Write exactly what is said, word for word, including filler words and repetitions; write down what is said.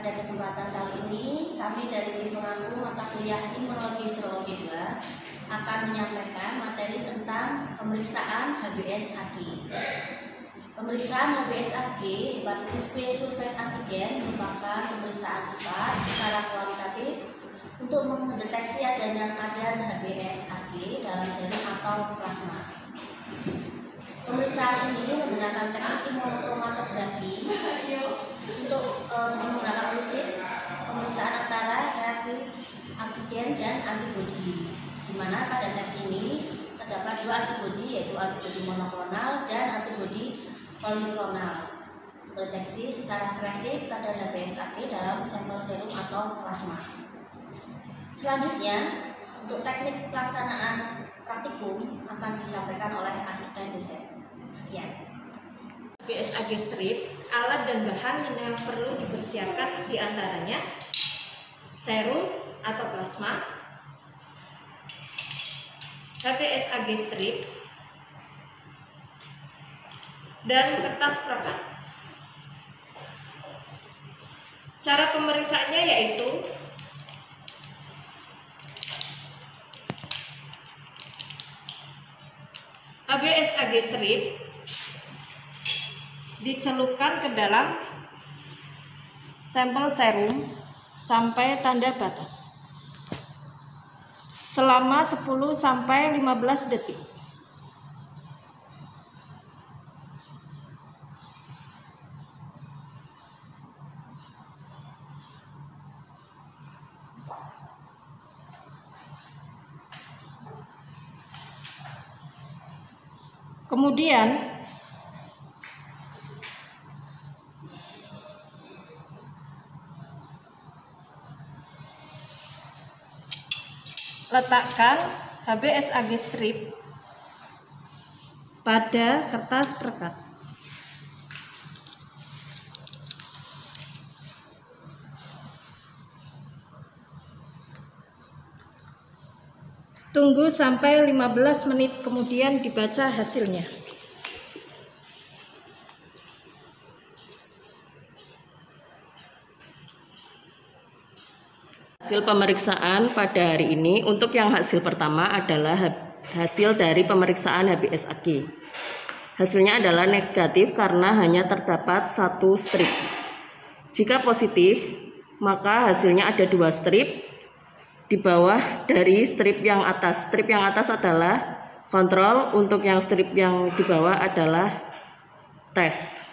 Pada kesempatan kali ini, kami dari tim pengampu mata kuliah Imunologi Serologi dua akan menyampaikan materi tentang pemeriksaan H B S A G. Pemeriksaan H B S A G hepatitis B surface antigen merupakan pemeriksaan cepat secara kualitatif untuk mendeteksi adanya kadar H B S A G dalam serum atau plasma. Pemeriksaan ini menggunakan teknik imunokromatografi untuk uh, menggunakan prinsip pemeriksaan antara reaksi antigen dan antibodi, di mana pada tes ini terdapat dua antibodi, yaitu antibodi monoklonal dan antibodi poliklonal, mendeteksi secara selektif kadar H B S A G dalam sampel serum atau plasma. Selanjutnya, untuk teknik pelaksanaan praktikum akan disampaikan oleh asisten dosen. Sekian. H B S A G strip, alat dan bahan yang perlu dipersiapkan diantaranya serum atau plasma, H B S A G strip, dan kertas perekat. Cara pemeriksaannya yaitu H B S A G strip dicelupkan ke dalam sampel serum sampai tanda batas selama sepuluh sampai lima belas detik. Kemudian letakkan H B S A G strip pada kertas perekat. Tunggu sampai lima belas menit kemudian dibaca hasilnya. Hasil pemeriksaan pada hari ini, untuk yang hasil pertama adalah hasil dari pemeriksaan H B S A G. Hasilnya adalah negatif karena hanya terdapat satu strip. Jika positif, maka hasilnya ada dua strip di bawah dari strip yang atas. Strip yang atas adalah kontrol, untuk yang strip yang di bawah adalah tes.